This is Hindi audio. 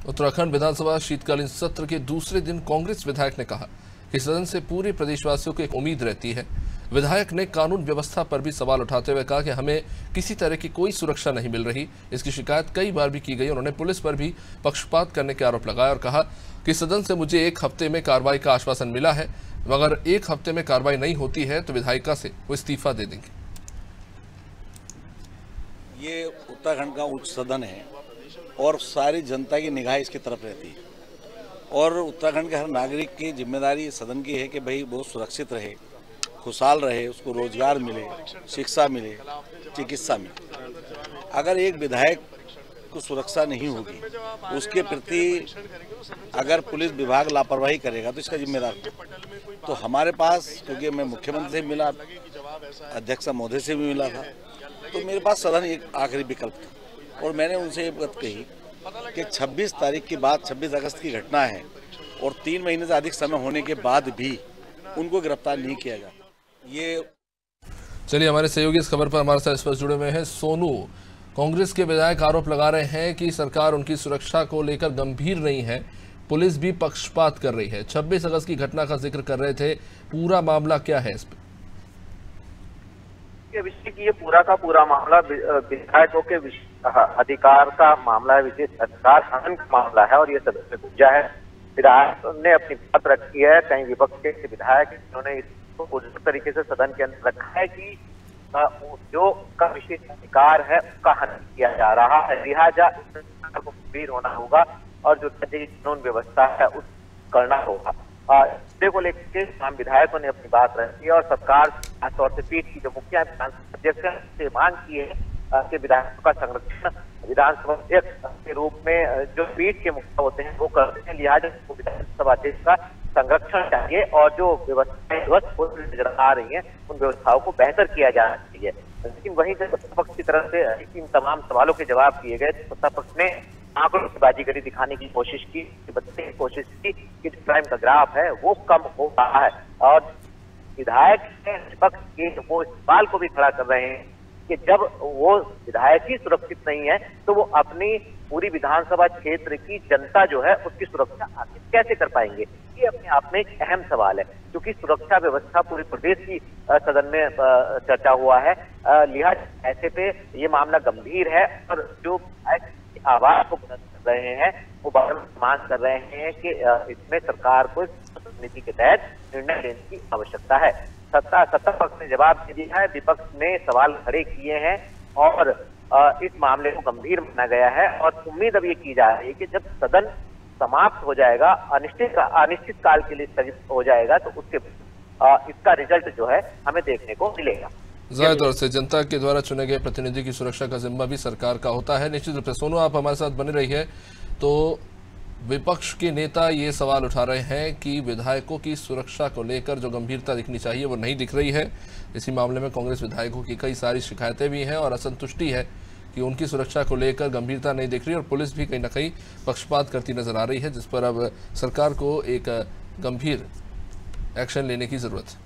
उत्तराखंड विधानसभा शीतकालीन सत्र के दूसरे दिन कांग्रेस विधायक ने कहा कि सदन से पूरे प्रदेशवासियों को एक उम्मीद रहती है। विधायक ने कानून व्यवस्था पर भी सवाल उठाते हुए कहा कि हमें किसी तरह की कोई सुरक्षा नहीं मिल रही। इसकी शिकायत कई बार भी की गई। उन्होंने पुलिस पर भी पक्षपात करने के आरोप लगाया और कहा कि सदन से मुझे 1 हफ्ते में कार्रवाई का आश्वासन मिला है, अगर 1 हफ्ते में कार्रवाई नहीं होती है तो विधायिका से वो इस्तीफा दे देंगे। ये उत्तराखंड का उच्च सदन है और सारी जनता की निगाह इसकी तरफ रहती है और उत्तराखंड के हर नागरिक की जिम्मेदारी सदन की है कि भाई वो सुरक्षित रहे, खुशहाल रहे, उसको रोजगार मिले, शिक्षा मिले, चिकित्सा मिले। अगर एक विधायक को सुरक्षा नहीं होगी, उसके प्रति अगर पुलिस विभाग लापरवाही करेगा तो इसका जिम्मेदार। तो हमारे पास, क्योंकि मैं मुख्यमंत्री से मिला, अध्यक्ष महोदय से भी मिला था, तो मेरे पास सदन एक आखिरी विकल्प था और मैंने उनसे ये बात कही कि 26 तारीख के बाद 26 अगस्त की घटना है और 3 महीने से अधिक समय होने के बाद भी उनको गिरफ्तार नहीं किया जाता। ये चलिए, हमारे सहयोगी इस खबर पर हमारे साथ इस पर जुड़े हुए हैं। सोनू, कांग्रेस के विधायक आरोप लगा रहे हैं कि सरकार उनकी सुरक्षा को लेकर गंभीर नहीं है, पुलिस भी पक्षपात कर रही है। 26 अगस्त की घटना का जिक्र कर रहे थे, पूरा मामला क्या है इस पर? विषय की ये पूरा का पूरा मामला विधायकों के अधिकार का मामला है, विशेष अधिकार हनन का मामला है और ये सदन में गुंजा है। विधायक ने अपनी बात रखी है, कई विपक्ष के विधायक जिन्होंने इसको उस तरीके से सदन के अंदर रखा है कि जो का विशेष अधिकार है उसका हनन किया जा रहा है, लिहाजा को गंभीर होना होगा और जो कानून व्यवस्था है उस करना होगा। मुद्दे को लेकर तमाम विधायकों ने अपनी बात रखी और सरकार खासतौर से पीठ की जो मुखिया अध्यक्ष से मांग की है कि विधायकों का संरक्षण विधानसभा अध्यक्ष के रूप में जो पीठ के मुखिया होते हैं वो करते हैं, लिहाजा विधानसभा अध्यक्ष का संरक्षण चाहिए और जो व्यवस्थाएं नजर आ रही हैं उन व्यवस्थाओं को बेहतर किया जाना चाहिए। लेकिन वहीं से सत्ता पक्ष की तरफ से इन तमाम सवालों के जवाब दिए गए। सत्ता पक्ष ने आंकड़ों की बाजीगरी दिखाने की कोशिश की, बताने की कोशिश की कि क्राइम का ग्राफ है वो कम हो रहा है और विधायक विपक्ष के वो इस सवाल को भी खड़ा कर रहे हैं कि जब वो विधायक ही सुरक्षित नहीं है तो वो अपनी पूरी विधानसभा क्षेत्र की जनता जो है उसकी सुरक्षा आखिर कैसे कर पाएंगे। ये अपने आप में एक अहम सवाल है, क्योंकि सुरक्षा व्यवस्था पूरे प्रदेश की सदन में चर्चा हुआ है। लिहाजा ऐसे पे ये मामला गंभीर है और जो आवाज को बुलंद कर रहे हैं वो बार-बार मांग कर रहे हैं कि इसमें सरकार को नीति के तहत निर्णय लेने की आवश्यकता है। सत्ता पक्ष ने जवाब दे दिया है, विपक्ष ने सवाल खड़े किए हैं और इस मामले को गंभीर माना गया है और उम्मीद अब ये की जा रही है कि जब सदन समाप्त हो जाएगा, अनिश्चित काल के लिए स्थगित हो जाएगा, तो उसके इसका रिजल्ट जो है हमें देखने को मिलेगा। जाहिर तौर से जनता के द्वारा चुने गए प्रतिनिधि की सुरक्षा का जिम्मा भी सरकार का होता है। निश्चित रूप से सोनू, आप हमारे साथ बने रहिए। तो विपक्ष के नेता ये सवाल उठा रहे हैं कि विधायकों की सुरक्षा को लेकर जो गंभीरता दिखनी चाहिए वो नहीं दिख रही है। इसी मामले में कांग्रेस विधायकों की कई सारी शिकायतें भी हैं और असंतुष्टि है कि उनकी सुरक्षा को लेकर गंभीरता नहीं दिख रही और पुलिस भी कहीं ना कहीं पक्षपात करती नजर आ रही है, जिस पर अब सरकार को एक गंभीर एक्शन लेने की जरूरत है।